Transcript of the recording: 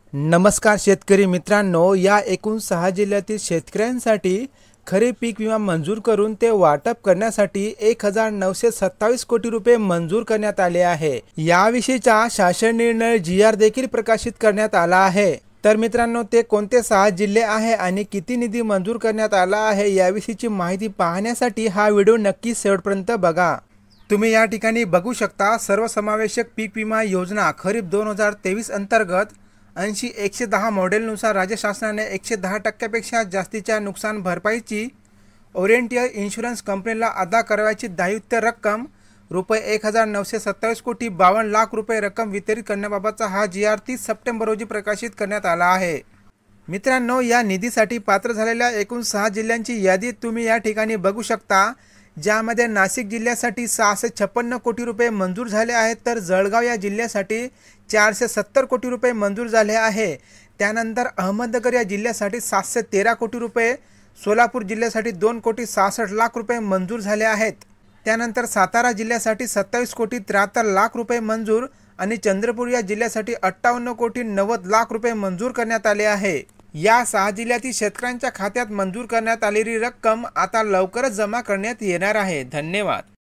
नमस्कार शेतकरी मित्रांनो, या एकूण 6 जिल्ह्यातील शेतकऱ्यांसाठी खरीप पीक विमा मंजूर करून ते वाटप करण्यासाठी 1927 कोटी रुपये मंजूर करण्यात आले आहे। याविषयीचा शासन निर्णय GR देखील प्रकाशित करण्यात आला आहे। तर मित्रांनो, ते कोणते 6 जिल्हे आहे आणि किती निधी मंजूर करण्यात आला आहे याविषयीची माहिती पाहण्यासाठी हा व्हिडिओ नक्की शेवटपर्यंत बघा। तुम्ही या ठिकाणी बघू शकता, सर्वसमावेशक पीक विमा योजना खरीप 2023 अंतर्गत 80-110 मॉडेलनुसार राज्य शासनाने 110% जास्तीच्या नुकसान भरपाईची ओरिएंटल इन्शुरन्स कंपनीला अदा करावयाची दायित्व रक्कम रुपये 1927 कोटी 52 लाख रुपये रक्कम वितरित करण्याबाबतचा हा GR 30 सप्टेंबर रोजी प्रकाशित करण्यात आला आहे। मित्रांनो, या निधीसाठी पात्र झालेल्या एकूण 6 जिल्ह्यांची यादी तुम्ही या ठिकाणी बघू शकता, ज्यामध्ये नाशिक जिल्ह्यासाठी 656 कोटी रुपये मंजूर झाले आहेत, तर जळगाव या जिल्ह्यासाठी 470 कोटी रुपये मंजूर झाले आहे। त्यानंतर अहमदनगर या जिल्ह्यासाठी 713 कोटी रुपये, सोलापूर जिल्ह्यासाठी 2 कोटी 66 लाख रुपये मंजूर झाले आहेत। त्यानंतर सातारा जिल्ह्यासाठी 27 कोटी 73 लाख रुपये मंजूर आणि चंद्रपूर या जिल्ह्यासाठी 58 कोटी 90 लाख रुपये मंजूर करण्यात आले आहे। या 6 जिल्ह्यातील शेतकऱ्यांच्या खात्यात मंजूर करण्यात आलेली रक्कम आता लवकरच जमा करण्यात येणार आहे। धन्यवाद।